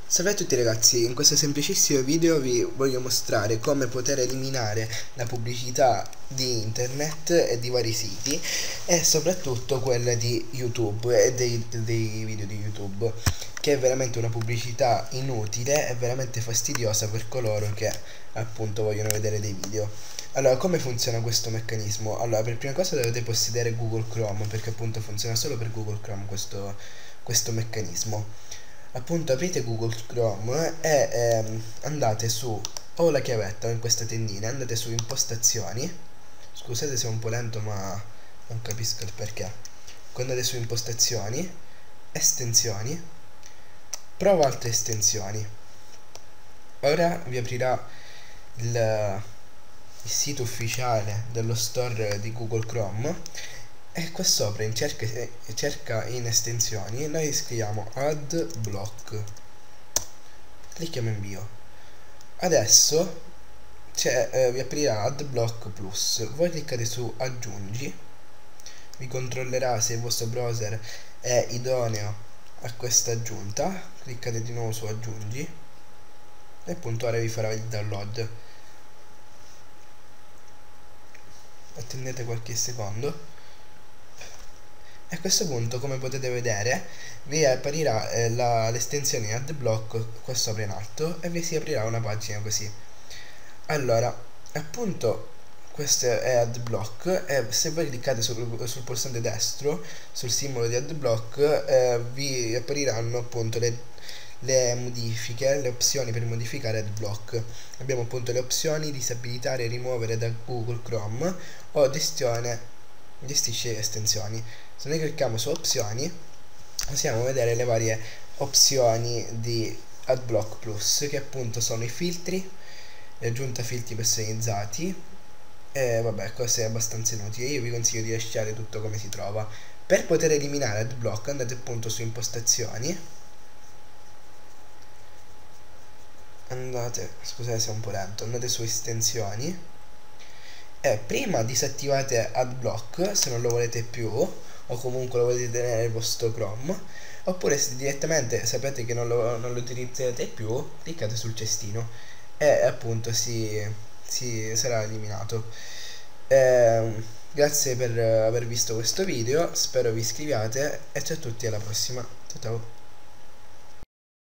Salve a tutti ragazzi, in questo semplicissimo video vi voglio mostrare come poter eliminare la pubblicità di internet e di vari siti e soprattutto quella di YouTube e dei video di YouTube, che è veramente una pubblicità inutile e veramente fastidiosa per coloro che appunto vogliono vedere dei video. Allora, come funziona questo meccanismo? Allora, per prima cosa dovete possedere Google Chrome, perché appunto funziona solo per Google Chrome questo meccanismo. Appunto aprite Google Chrome e andate su, o la chiavetta o in questa tendina, andate su impostazioni. Scusate se è un po' lento ma non capisco il perché. Quando andate su impostazioni, estensioni, prova altre estensioni. Ora vi aprirà il sito ufficiale dello store di Google Chrome e qua sopra in cerca in estensioni noi scriviamo AdBlock, clicchiamo invio. Adesso vi aprirà AdBlock Plus, voi cliccate su aggiungi, vi controllerà se il vostro browser è idoneo a questa aggiunta, cliccate di nuovo su aggiungi e appunto ora vi farà il download. Attendete qualche secondo. E a questo punto, come potete vedere, vi apparirà l'estensione AdBlock qua sopra in alto e vi si aprirà una pagina così. Allora, appunto, questo è AdBlock e se voi cliccate sul pulsante destro, sul simbolo di AdBlock, vi appariranno appunto le modifiche, le opzioni per modificare AdBlock. Abbiamo appunto le opzioni disabilitare e rimuovere da Google Chrome o gestisce estensioni. Se noi clicchiamo su opzioni possiamo vedere le varie opzioni di AdBlock Plus, che appunto sono i filtri, l'aggiunta filtri personalizzati e vabbè, cose abbastanza inutili. Io vi consiglio di lasciare tutto come si trova. Per poter eliminare AdBlock andate appunto su impostazioni, scusate se è un po' lento, andate su estensioni e prima disattivate AdBlock se non lo volete più o comunque lo volete tenere nel vostro Chrome, oppure se direttamente sapete che non lo utilizzate più, cliccate sul cestino e appunto sarà eliminato. Grazie per aver visto questo video, spero vi iscriviate e ciao a tutti, alla prossima, ciao ciao.